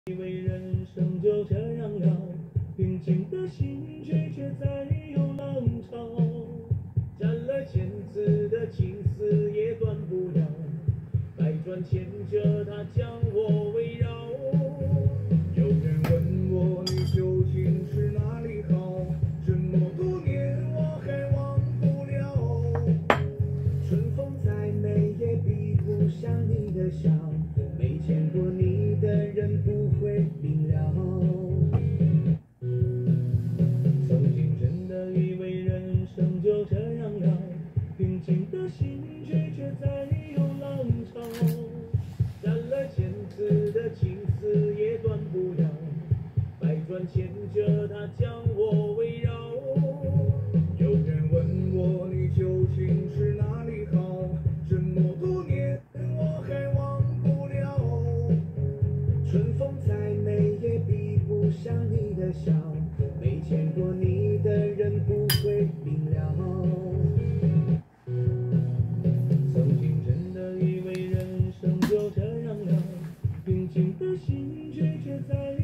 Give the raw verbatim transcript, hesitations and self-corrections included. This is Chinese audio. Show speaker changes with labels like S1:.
S1: 以为人生就这样了，平静的心却却再有浪潮。斩了千次的情丝也断不了，百转千折它将我围绕。有人问我你究竟是哪里好，这么多年我还忘不了。春风再美也比不上你的笑，没见过你的人不会明了。曾经真的以为人生就这样了，平静的心却却再有浪潮。斩了千次的情丝也断不了，百转千折它将我围绕。有人问我你究竟是哪里好，这么多年我还忘不了。春风再美也比不上你的笑，没见过你的人不会明了。曾经真的以为人生就这样了，平静的心却却在